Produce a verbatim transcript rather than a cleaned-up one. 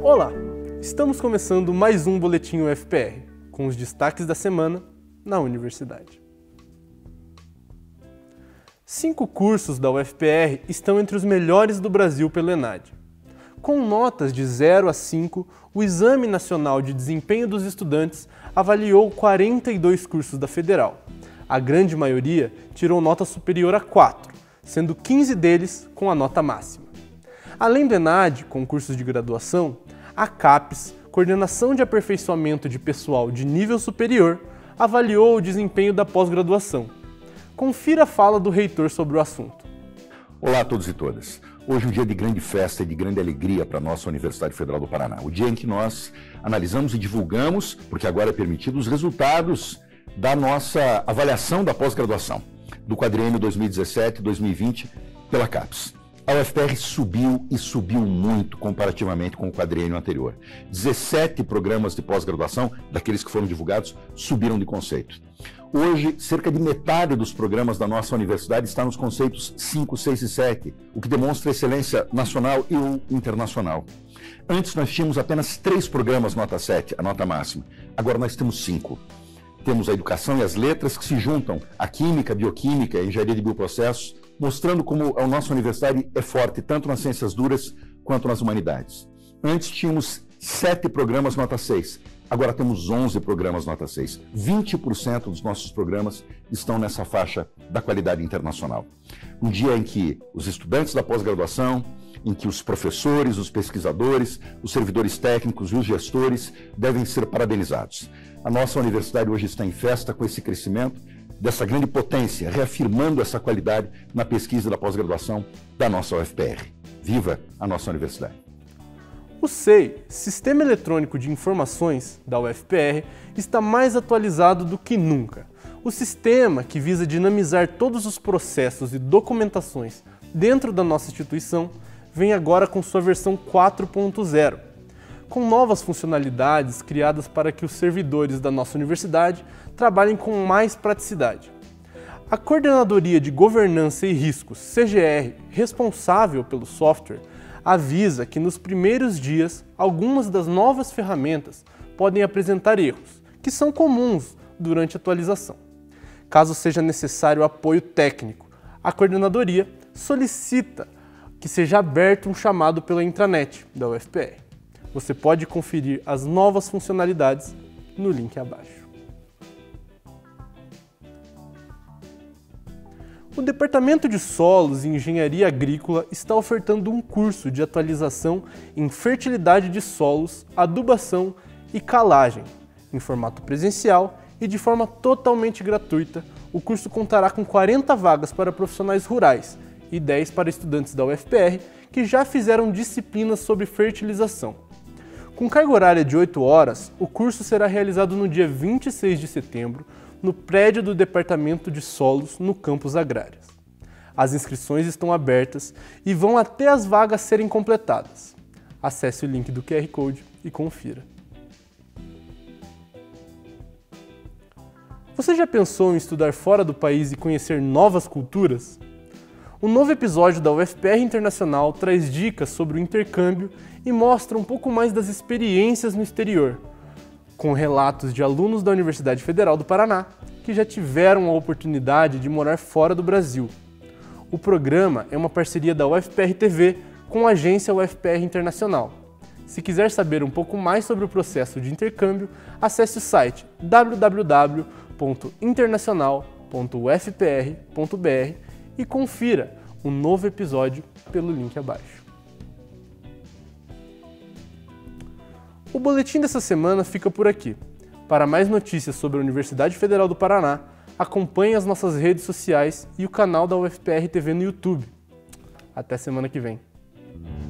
Olá! Estamos começando mais um Boletim U F P R, com os destaques da semana na universidade. Cinco cursos da U F P R estão entre os melhores do Brasil pelo ENADE. Com notas de zero a cinco, o Exame Nacional de Desempenho dos Estudantes avaliou quarenta e dois cursos da Federal. A grande maioria tirou nota superior a quatro, sendo quinze deles com a nota máxima. Além do ENADE, com cursos de graduação, a CAPES, Coordenação de Aperfeiçoamento de Pessoal de Nível Superior, avaliou o desempenho da pós-graduação. Confira a fala do reitor sobre o assunto. Olá a todos e todas. Hoje é um dia de grande festa e de grande alegria para a nossa Universidade Federal do Paraná. O dia em que nós analisamos e divulgamos, porque agora é permitido, os resultados da nossa avaliação da pós-graduação, do quadriênio dois mil e dezessete dois mil e vinte pela CAPES. A U F P R subiu e subiu muito comparativamente com o quadriênio anterior. dezessete programas de pós-graduação, daqueles que foram divulgados, subiram de conceito. Hoje, cerca de metade dos programas da nossa universidade está nos conceitos cinco, seis e sete, o que demonstra excelência nacional e internacional. Antes nós tínhamos apenas três programas nota sete, a nota máxima. Agora nós temos cinco. Temos a educação e as letras que se juntam, a química, a bioquímica, a engenharia de bioprocessos, mostrando como a nossa universidade é forte tanto nas ciências duras quanto nas humanidades. Antes tínhamos sete programas nota seis, agora temos onze programas nota seis. vinte por cento dos nossos programas estão nessa faixa da qualidade internacional. Um dia em que os estudantes da pós-graduação, em que os professores, os pesquisadores, os servidores técnicos e os gestores devem ser parabenizados. A nossa universidade hoje está em festa com esse crescimento dessa grande potência, reafirmando essa qualidade na pesquisa da pós-graduação da nossa U F P R. Viva a nossa universidade! O S E I, Sistema Eletrônico de Informações, da U F P R, está mais atualizado do que nunca. O sistema, que visa dinamizar todos os processos e documentações dentro da nossa instituição, vem agora com sua versão quatro ponto zero, com novas funcionalidades criadas para que os servidores da nossa universidade trabalhem com mais praticidade. A Coordenadoria de Governança e Riscos, C G R, responsável pelo software, avisa que nos primeiros dias algumas das novas ferramentas podem apresentar erros, que são comuns durante a atualização. Caso seja necessário apoio técnico, a coordenadoria solicita que seja aberto um chamado pela intranet da U F P R. Você pode conferir as novas funcionalidades no link abaixo. O Departamento de Solos e Engenharia Agrícola está ofertando um curso de atualização em fertilidade de solos, adubação e calagem. Em formato presencial e de forma totalmente gratuita, o curso contará com quarenta vagas para profissionais rurais e dez para estudantes da U F P R que já fizeram disciplinas sobre fertilização. Com carga horária de oito horas, o curso será realizado no dia vinte e seis de setembro, no prédio do Departamento de Solos, no campus Agrárias. As inscrições estão abertas e vão até as vagas serem completadas. Acesse o link do Q R Code e confira. Você já pensou em estudar fora do país e conhecer novas culturas? O novo episódio da U F P R Internacional traz dicas sobre o intercâmbio e mostra um pouco mais das experiências no exterior, com relatos de alunos da Universidade Federal do Paraná que já tiveram a oportunidade de morar fora do Brasil. O programa é uma parceria da U F P R T V com a agência U F P R Internacional. Se quiser saber um pouco mais sobre o processo de intercâmbio, acesse o site w w w ponto internacional ponto u f p r ponto b r e confira um novo episódio pelo link abaixo. O boletim dessa semana fica por aqui. Para mais notícias sobre a Universidade Federal do Paraná, acompanhe as nossas redes sociais e o canal da U F P R T V no YouTube. Até semana que vem.